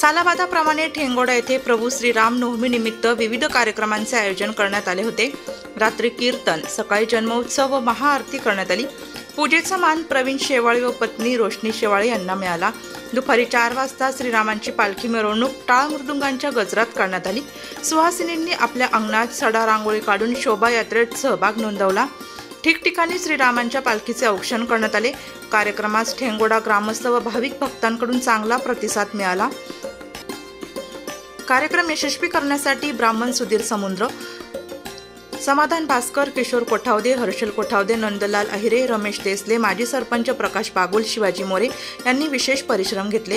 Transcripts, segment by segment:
सालाबादाप्रमाणे ठेंगोडा येथे प्रभू श्रीराम नवमी निमित्त विविध कार्यक्रमांचे आयोजन करण्यात आले होते। रात्री कीर्तन, सकाळी जन्मोत्सव व महाआरती करण्यात आली। पूजेचा मान प्रवीण शेवाळे व पत्नी रोशनी शेवाळे यांना मिळाला। दुपारी 4 वाजता श्रीरामांची पालखी मिरवणूक टाळ मृदुंगांच्या गजरात करण्यात आली। सुहासिनींनी आपल्या अंगणात सडा रांगोळी काढून शोभायात्रेत सहभाग नोंदवला। ठिकठिकाणी श्रीरामांच्या पालखीचे औक्षण करण्यात आले। कार्यक्रमास ठेंगोडा ग्रामस्थ व भाविक भक्तांकडून चांगला प्रतिसाद मिळाला। कार्यक्रम यशस्वी करण्यासाठी ब्राह्मण सुधीर समुद्र, समाधान भास्कर, किशोर कोठावदे, हर्षल कोठावदे, नंदलाल अहिरे, रमेश देसले, माजी सरपंच प्रकाश बागुल, शिवाजी मोरे यांनी विशेष परिश्रम घेतले।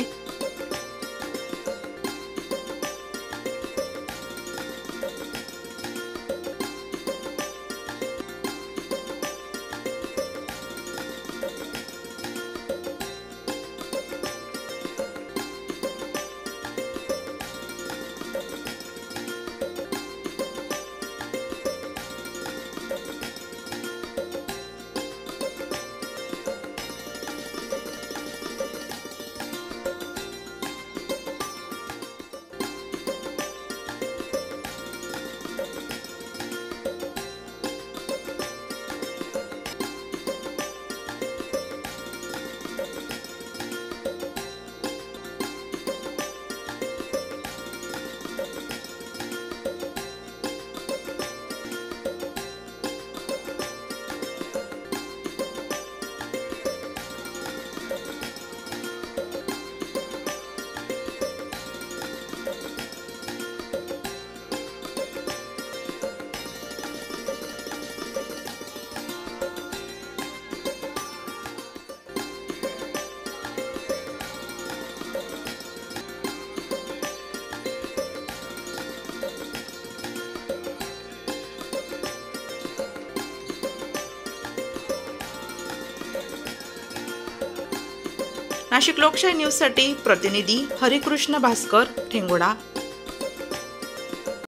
नाशिक लोकशाही न्यूजसाठी प्रतिनिधी हरिकृष्ण भास्कर, ठेंगोडा।